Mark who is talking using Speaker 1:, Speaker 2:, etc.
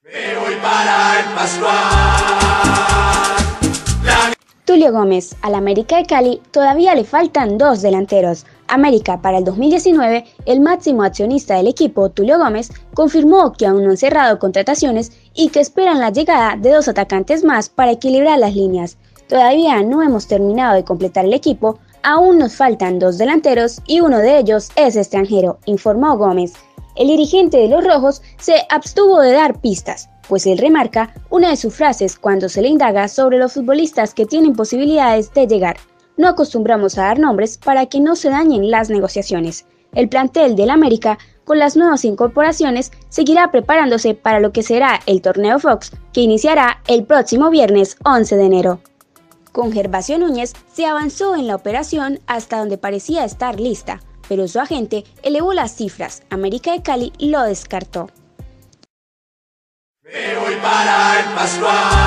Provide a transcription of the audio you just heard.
Speaker 1: Me voy para el Pascual.
Speaker 2: Tulio Gómez, al América de Cali todavía le faltan 2 delanteros. América para el 2019, el máximo accionista del equipo, Tulio Gómez, confirmó que aún no han cerrado contrataciones y que esperan la llegada de 2 atacantes más para equilibrar las líneas. Todavía no hemos terminado de completar el equipo, aún nos faltan 2 delanteros y uno de ellos es extranjero, informó Gómez. El dirigente de los rojos se abstuvo de dar pistas, pues él remarca una de sus frases cuando se le indaga sobre los futbolistas que tienen posibilidades de llegar. No acostumbramos a dar nombres para que no se dañen las negociaciones. El plantel del América, con las nuevas incorporaciones, seguirá preparándose para lo que será el torneo Fox, que iniciará el próximo viernes 11 de enero. Con Gervasio Núñez se avanzó en la operación hasta donde parecía estar lista, pero su agente elevó las cifras. América de Cali lo descartó.
Speaker 1: Me voy para el Pascual.